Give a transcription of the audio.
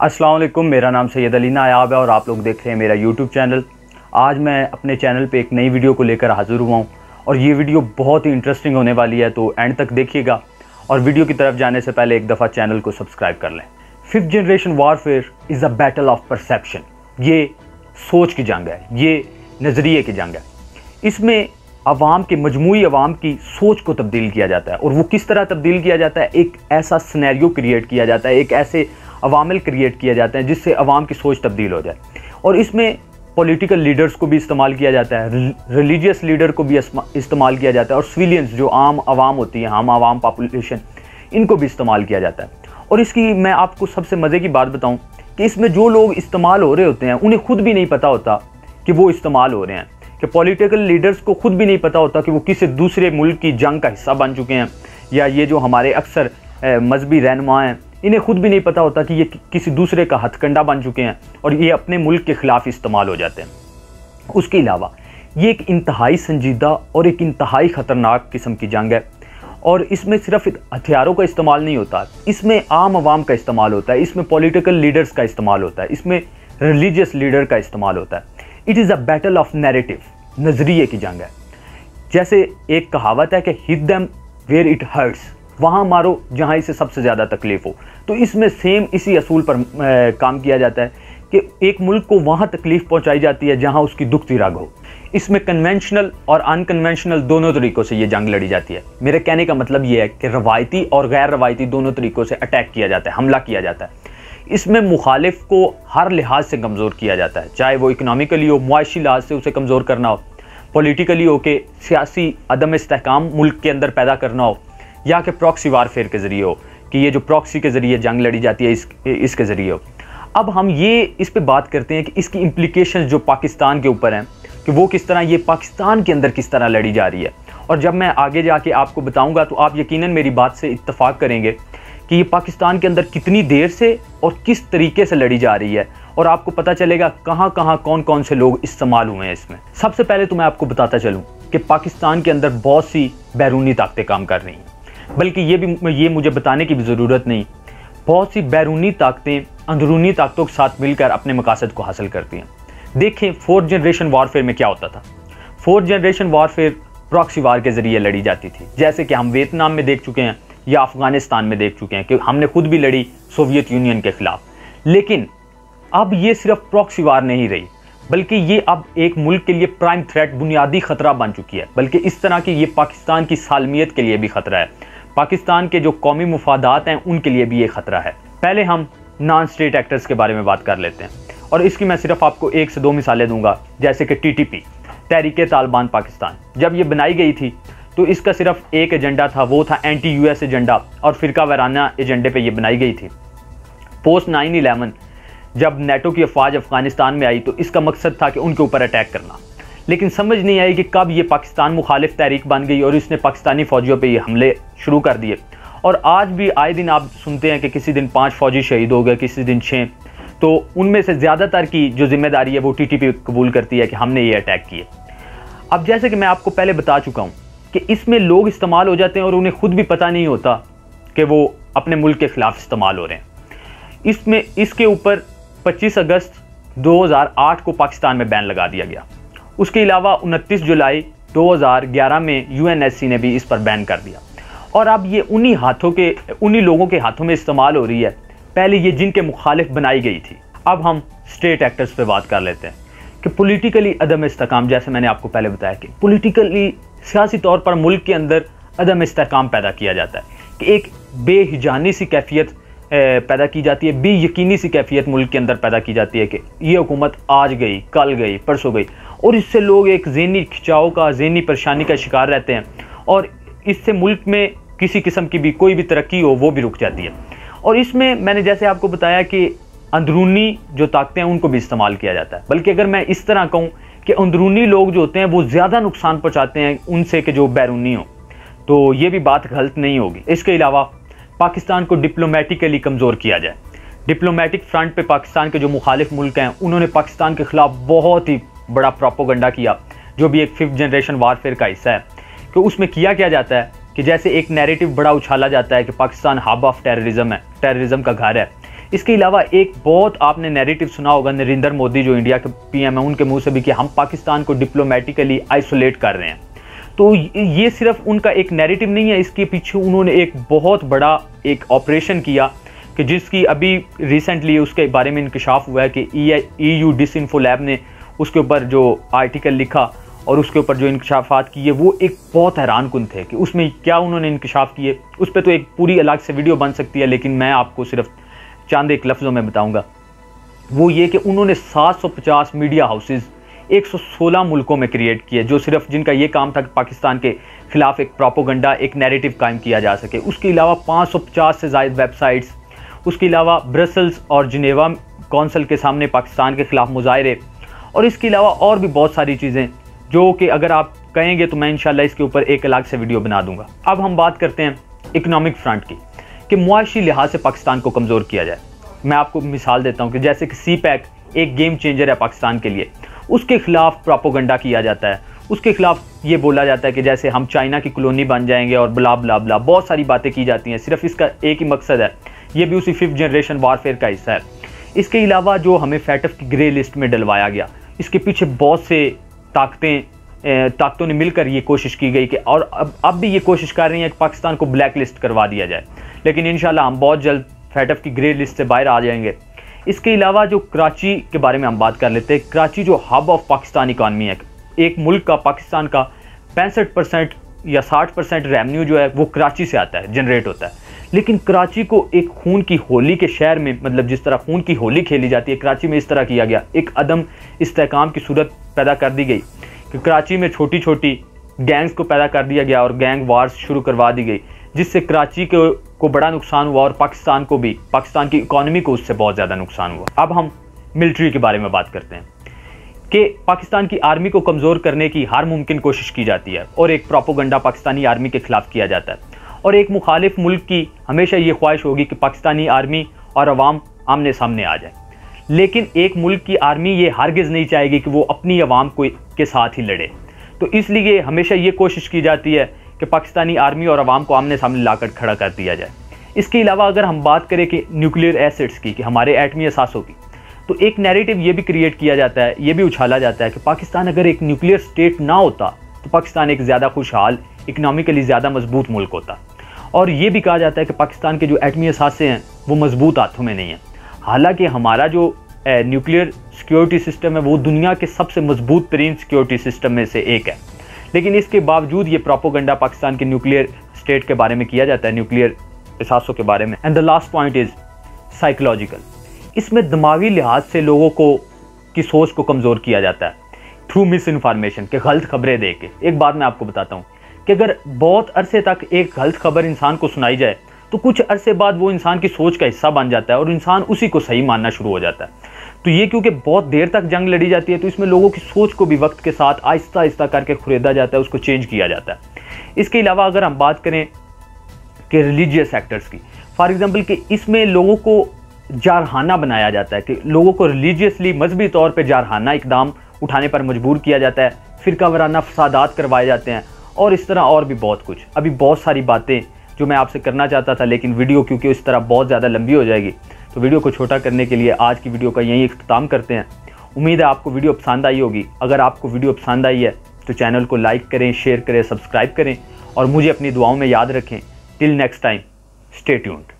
अस्सलाम वालेकुम, मेरा नाम सैयद अली नायाब है और आप लोग देख रहे हैं मेरा यूट्यूब चैनल। आज मैं अपने चैनल पे एक नई वीडियो को लेकर हाज़िर हुआ हूँ और ये वीडियो बहुत ही इंटरेस्टिंग होने वाली है, तो एंड तक देखिएगा। और वीडियो की तरफ जाने से पहले एक दफ़ा चैनल को सब्सक्राइब कर लें। 5th generation warfare is a battle of perception. ये सोच की जंग है, ये नज़रिए की जंग है। इसमें अवाम के मजमूई अवाम की सोच को तब्दील किया जाता है। और वो किस तरह तब्दील किया जाता है? एक ऐसा सिनेरियो क्रिएट किया जाता है, एक ऐसे अवामिल क्रिएट किया जाता है जिससे अवाम की सोच तब्दील हो जाए। और इसमें पॉलिटिकल लीडर्स को भी इस्तेमाल किया जाता है, रिलीजियस लीडर को भी इस्तेमाल किया जाता है, और सिविलियंस जो आम आवाम होती है, हम आवाम पॉपुलेशन, इनको भी इस्तेमाल किया जाता है। और इसकी मैं आपको सबसे मज़े की बात बताऊं कि इसमें जो लोग इस्तेमाल हो रहे होते हैं उन्हें खुद भी नहीं पता होता कि वो इस्तेमाल हो रहे हैं, कि पॉलिटिकल लीडर्स को खुद भी नहीं पता होता कि वो किसी दूसरे मुल्क की जंग का हिस्सा बन चुके हैं, या ये जो हमारे अक्सर मजहबी रहनुमा हैं इन्हें खुद भी नहीं पता होता कि ये किसी दूसरे का हथकंडा बन चुके हैं और ये अपने मुल्क के ख़िलाफ़ इस्तेमाल हो जाते हैं। उसके अलावा ये एक इंतहाई संजीदा और एक इंतहाई ख़तरनाक किस्म की जंग है। और इसमें सिर्फ हथियारों का इस्तेमाल नहीं होता, इसमें आम आवाम का इस्तेमाल होता है, इसमें पॉलिटिकल लीडर्स का इस्तेमाल होता है, इसमें रिलीजियस लीडर का इस्तेमाल होता है। It is a battle of narrative, नज़रिए की जंग है। जैसे एक कहावत है कि hit them where it hurts, वहाँ मारो जहाँ इसे सबसे ज़्यादा तकलीफ़ हो। तो इसमें सेम इसी असूल पर काम किया जाता है कि एक मुल्क को वहाँ तकलीफ़ पहुँचाई जाती है जहाँ उसकी दुखती रग हो। इसमें कन्वेंशनल और अनकन्वेंशनल दोनों तरीक़ों से ये जंग लड़ी जाती है। मेरे कहने का मतलब ये है कि रवायती और गैर रवायती दोनों तरीक़ों से अटैक किया जाता है, हमला किया जाता है। इसमें मुखालिफ को हर लिहाज से कमज़ोर किया जाता है, चाहे वो इकनॉमिकली हो, मुआशी लिहाज से उसे कमज़ोर करना हो, पॉलिटिकली हो कि सियासी अदम इस्तेहकाम मुल्क के अंदर पैदा करना हो, या कि प्रॉक्सी वारफेयर के ज़रिए हो कि ये जो प्रॉक्सी के ज़रिए जंग लड़ी जाती है इसके ज़रिए हो। अब हम ये इस पे बात करते हैं कि इसकी इम्प्लीकेशंस जो पाकिस्तान के ऊपर हैं कि वो किस तरह, ये पाकिस्तान के अंदर किस तरह लड़ी जा रही है। और जब मैं आगे जाके आपको बताऊंगा तो आप यकीनन मेरी बात से इत्तफाक करेंगे कि ये पाकिस्तान के अंदर कितनी देर से और किस तरीके से लड़ी जा रही है, और आपको पता चलेगा कहाँ कहाँ कौन कौन से लोग इस्तेमाल हुए हैं इसमें। सबसे पहले तो मैं आपको बताता चलूँ कि पाकिस्तान के अंदर बहुत सी बैरूनी ताकतें काम कर रही हैं, बल्कि ये मुझे बताने की भी ज़रूरत नहीं, बहुत सी बैरूनी ताकतें अंदरूनी ताकतों के साथ मिलकर अपने मकासद को हासिल करती हैं। देखें 4th जनरेशन वारफेयर में क्या होता था। 4th जनरेशन वारफेयर प्रॉक्सी वार के ज़रिए लड़ी जाती थी, जैसे कि हम वियतनाम में देख चुके हैं या अफ़गानिस्तान में देख चुके हैं कि हमने खुद भी लड़ी सोवियत यूनियन के ख़िलाफ़। लेकिन अब ये सिर्फ प्रॉक्सी वार नहीं रही, बल्कि ये अब एक मुल्क के लिए प्राइम थ्रेट, बुनियादी ख़तरा बन चुकी है। बल्कि इस तरह की ये पाकिस्तान की सालमियत के लिए भी ख़तरा है, पाकिस्तान के जो कौमी मुफादात हैं उनके लिए भी ये ख़तरा है। पहले हम नॉन स्टेट एक्टर्स के बारे में बात कर लेते हैं, और इसकी मैं सिर्फ आपको 1 से 2 मिसालें दूंगा। जैसे कि TTP, तहरीके तालिबान पाकिस्तान, जब ये बनाई गई थी तो इसका सिर्फ एक एजेंडा था, वो था एंटी US एजेंडा और फ़िरका वाराना एजेंडे पे ये बनाई गई थी। पोस्ट 9/11 जब नेटो की अफवाज अफ़गानिस्तान में आई तो इसका मकसद था कि उनके ऊपर अटैक करना, लेकिन समझ नहीं आई कि कब ये पाकिस्तान मुखालिफ तहरीक बन गई और इसने पाकिस्तानी फ़ौजियों पे ये हमले शुरू कर दिए। और आज भी आए दिन आप सुनते हैं कि किसी दिन 5 फ़ौजी शहीद हो गए, किसी दिन 6। तो उनमें से ज़्यादातर की जो जिम्मेदारी है वो TTP कबूल करती है कि हमने ये अटैक किए। अब जैसे कि मैं आपको पहले बता चुका हूँ कि इसमें लोग इस्तेमाल हो जाते हैं और उन्हें खुद भी पता नहीं होता कि वो अपने मुल्क के ख़िलाफ़ इस्तेमाल हो रहे हैं। इसके ऊपर 25 अगस्त 2008 को पाकिस्तान में बैन लगा दिया गया। उसके अलावा 29 जुलाई 2011 में UNSC ने भी इस पर बैन कर दिया। और अब ये उन्हीं लोगों के हाथों में इस्तेमाल हो रही है, पहले ये जिनके मुखालिफ बनाई गई थी। अब हम स्टेट एक्टर्स पे बात कर लेते हैं कि पॉलिटिकली अदम इस्तेहकाम, जैसे मैंने आपको पहले बताया कि पॉलिटिकली सियासी तौर पर मुल्क के अंदर अदम इस्तेहकाम पैदा किया जाता है कि एक बेहिजानी सी कैफियत पैदा की जाती है, बेयकीनी सी कैफियत मुल्क के अंदर पैदा की जाती है कि ये हुकूमत आज गई, कल गई, परसों गई, और इससे लोग एक ज़हनी खिंचाव का, ज़हनी परेशानी का शिकार रहते हैं, और इससे मुल्क में किसी किस्म की भी कोई भी तरक्की हो वो भी रुक जाती है। और इसमें मैंने जैसे आपको बताया कि अंदरूनी जो ताकतें हैं उनको भी इस्तेमाल किया जाता है, बल्कि अगर मैं इस तरह कहूँ कि अंदरूनी लोग जो होते हैं वो ज़्यादा नुकसान पहुँचाते हैं उनसे कि जो बैरूनी हो, तो ये भी बात गलत नहीं होगी। इसके अलावा पाकिस्तान को डिप्लोमेटिकली कमज़ोर किया जाए। डिप्लोमेटिक फ्रंट पे पाकिस्तान के जो मुखालिफ मुल्क हैं उन्होंने पाकिस्तान के ख़िलाफ़ बहुत ही बड़ा प्रोपोगंडा किया, जो भी एक 5th जनरेशन वारफेयर का हिस्सा है। कि उसमें किया क्या जाता है कि जैसे एक नैरेटिव बड़ा उछाला जाता है कि पाकिस्तान हब ऑफ टेररिज्म है, टेररिज्म का घर है, اس کے علاوہ ایک بہت آپ نے نیریٹو سنا ہوگا نریندر مودی جو انڈیا کے پی ایم ہیں ان کے منہ سے بھی کہ ہم پاکستان کو ڈپلومیٹیکلی آئسولیٹ کر رہے ہیں. تو یہ صرف ان کا ایک نیریٹو نہیں ہے, اس کے پیچھے انہوں نے ایک بہت بڑا ایک آپریشن کیا کہ جس کی ابھی ریسنٹلی اس کے بارے میں انکشاف ہوا ہے کہ EU ڈس انفو لیب نے اس کے اوپر جو آرٹیکل لکھا اور اس کے اوپر جو انکشافات کیے وہ ایک بہت حیران کن تھے کہ اس میں کیا انہوں نے انکشاف کیے. اس پہ تو ایک پوری الگ سے ویڈیو بن سکتی ہے, لیکن میں آپ کو صرف چند ایک لفظوں میں بتاؤں گا. وہ یہ کہ انہوں نے 750 میڈیا ہاؤسز 116 ملکوں میں کریٹ کیے, جو صرف جن کا یہ کام تھا کہ پاکستان کے خلاف ایک پروپیگنڈا, ایک نیریٹو قائم کیا جا سکے. اس کے علاوہ 550 سے زائد ویب سائٹس, اس کے علاوہ برسلز اور جنیوا کونسل کے سامنے پاکستان کے خلاف مظاہرے, اور اس کے علاوہ اور بھی بہت ساری چیزیں جو کہ اگر آپ کہیں گے تو میں انشاءاللہ اس کے اوپر ایک الگ سے ویڈیو بنا دوں گا. اب ہم بات کرتے ہیں اکنامک فرنٹ کی کہ معاشی لحاظ سے پاکستان کو کمزور کیا جائے. میں آپ کو مثال دیتا ہوں کہ جیسے کہ سی پیک ایک گیم چینجر ہے پاکستان کے لیے, اس کے خلاف پروپیگنڈا کیا جاتا ہے, اس کے خلاف یہ بولا جاتا ہے کہ جیسے ہم چائنا کی کلونی بن جائیں گے اور بلا بلا بلا, بہت ساری باتیں کی جاتی ہیں. صرف اس کا ایک ہی مقصد ہے, یہ بھی اسی 5th جنریشن وارفیئر کا حصہ ہے. اس کے علاوہ جو ہمیں فیٹف کی گرے لسٹ میں ڈلوایا گیا, اس کے پیچھے بہت سے طاقتوں نے مل کر یہ کوشش کی گئی کہ اور اب بھی یہ کوشش کر رہی ہیں کہ پاکستان کو بلیک لسٹ کروا دیا جائے, لیکن انشاءاللہ ہم بہت جلد فیٹف کی گرے لسٹ سے باہر آ جائیں گے. اس کے علاوہ جو کراچی کے بارے میں ہم بات کر لیتے ہیں, کراچی جو ہب آف پاکستان اکانومی ہے, ایک ملک کا پاکستان کا 65% یا 60% ریونیو جو ہے وہ کراچی سے آتا ہے, جنریٹ ہوتا ہے. لیکن کراچی کو ایک خون کی ہولی کے شہر میں, مطلب جس طرح خون کی ہولی کھیلی جاتی ہے, کراچی میں اس طرح کیا گیا, ایک عدم استحکام کی صورت پیدا کر دی گئی کہ کراچی میں چھوٹی چھوٹی گینگز کو پیدا کر دیا گیا اور گینگ وارز شروع کروا دی گئی, جس سے کراچی کو بڑا نقصان ہوا اور پاکستان کو بھی, پاکستان کی اکانومی کو اس سے بہت زیادہ نقصان ہوا. اب ہم ملٹری کے بارے میں بات کرتے ہیں کہ پاکستان کی آرمی کو کمزور کرنے کی ہر ممکن کوشش کی جاتی ہے اور ایک پروپیگنڈا پاکستانی آرمی کے خلاف کیا جاتا ہے, اور ایک مخالف ملک کی ہمیشہ یہ خواہش ہوگی کہ پاکستانی آرمی اور عوام آمنے سامنے آ جائیں. لیکن ایک ملک کی آرمی یہ ہرگز نہیں چاہے گی کہ وہ اپنی عوام کے ساتھ ہی لڑے, تو اس لیے ہمیشہ یہ کوشش کی جاتی ہے کہ پاکستانی آرمی اور عوام کو آمنے سامنے لا کر کھڑا کر دیا جائے. اس کے علاوہ اگر ہم بات کریں کہ نیوکلیئر ایسٹس کی, کہ ہمارے ایٹمی اثاثوں کی, تو ایک نیریٹو یہ بھی کریٹ کیا جاتا ہے, یہ بھی اچھالا جاتا ہے کہ پاکستان اگر ایک نیوکلیئر سٹیٹ نہ ہوتا تو پاکستان ایک زیادہ خوشحال, اکنامکلی زیادہ مضبوط ملک ہوتا. اور یہ بھی کہا جاتا ہے کہ پاکستان کے جو ایٹمی اثاثے ہیں وہ مضبوط ہاتھوں میں نہیں ہیں. حالانکہ ہمارا جو نیوکلیئر سیکیورٹی سسٹم ہے وہ دنیا کے سب سے مضبوط ترین سیکیورٹی سسٹم میں سے ایک ہے, لیکن اس کے باوجود یہ پروپیگنڈا پاکستان کے نیوکلیئر سٹیٹ کے بارے میں کیا جاتا ہے, نیوکلیئر اثاثوں کے بارے میں. And the last point is psychological. اس میں دماغی لحاظ سے لوگوں کی سوچ کو کمزور کیا جاتا ہے تھرو مس انفارمیشن, کہ غلط خبریں دے کے. ایک بات میں آپ کو بتاتا ہوں کہ اگر بہت عرصے تک ایک غلط خبر انسان کو سنائی جائے تو کچھ عرصے بعد وہ انسان کی سوچ کا حصہ بن جاتا ہے اور انسان اسی کو صحیح ماننا شروع ہو جاتا ہے. تو یہ کیونکہ بہت دیر تک جنگ لڑی جاتی ہے تو اس میں لوگوں کی سوچ کو بھی وقت کے ساتھ آہستہ آہستہ کر کے خریدا جاتا ہے, اس کو چینج کیا جاتا ہے. اس کے علاوہ اگر ہم بات کریں کہ ریلیجیس سیکٹرز کی, فار ایگزامپل کہ اس میں لوگوں کو جارحانہ بنایا جاتا ہے, کہ لوگوں کو ریلیجیسلی مذہبی طور پہ جارحانہ اقدام اٹھانے پر مجبور کیا جاتا ہے, فرقہ وارانہ فسادات کروائے جاتے ہیں, اور اس طرح اور بھی بہت کچھ. ابھی بہت ساری باتیں جو میں آپ سے کرنا چاہتا تھا, لیکن ویڈیو کیونکہ اس طرح بہت زیادہ لمبی ہو جائے گی, تو ویڈیو کو چھوٹا کرنے کے لیے آج کی ویڈیو کا یہیں اختتام کرتے ہیں. امید ہے آپ کو ویڈیو پسند آئی ہوگی. اگر آپ کو ویڈیو پسند آئی ہے تو چینل کو لائک کریں, شیئر کریں, سبسکرائب کریں, اور مجھے اپنی دعاؤں میں یاد رکھیں. Till next time, stay tuned.